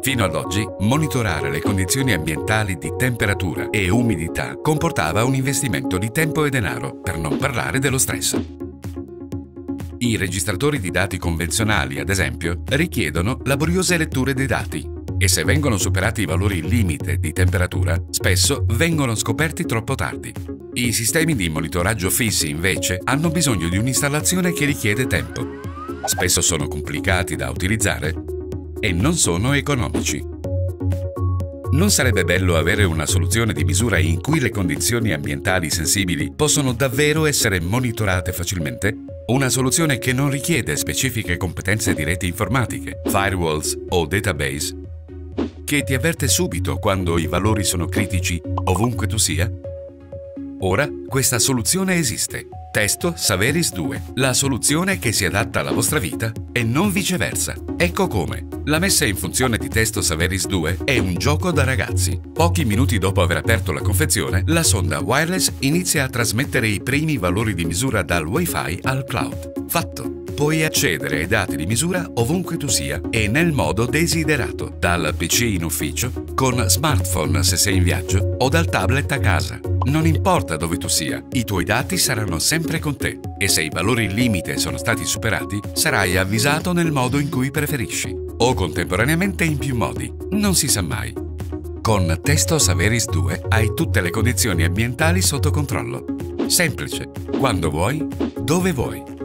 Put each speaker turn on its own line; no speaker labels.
Fino ad oggi, monitorare le condizioni ambientali di temperatura e umidità comportava un investimento di tempo e denaro, per non parlare dello stress. I registratori di dati convenzionali, ad esempio, richiedono laboriose letture dei dati e se vengono superati i valori limite di temperatura, spesso vengono scoperti troppo tardi. I sistemi di monitoraggio fissi, invece, hanno bisogno di un'installazione che richiede tempo. Spesso sono complicati da utilizzare e non sono economici. Non sarebbe bello avere una soluzione di misura in cui le condizioni ambientali sensibili possono davvero essere monitorate facilmente? Una soluzione che non richiede specifiche competenze di reti informatiche, firewalls o database, che ti avverte subito quando i valori sono critici ovunque tu sia? Ora questa soluzione esiste. Testo Saveris 2, la soluzione che si adatta alla vostra vita e non viceversa. Ecco come. La messa in funzione di Testo Saveris 2 è un gioco da ragazzi. Pochi minuti dopo aver aperto la confezione, la sonda wireless inizia a trasmettere i primi valori di misura dal Wi-Fi al cloud. Fatto! Puoi accedere ai dati di misura ovunque tu sia e nel modo desiderato, dal PC in ufficio, con smartphone se sei in viaggio o dal tablet a casa. Non importa dove tu sia, i tuoi dati saranno sempre con te e se i valori limite sono stati superati, sarai avvisato nel modo in cui preferisci o contemporaneamente in più modi, non si sa mai. Con Testo Saveris 2 hai tutte le condizioni ambientali sotto controllo. Semplice, quando vuoi, dove vuoi.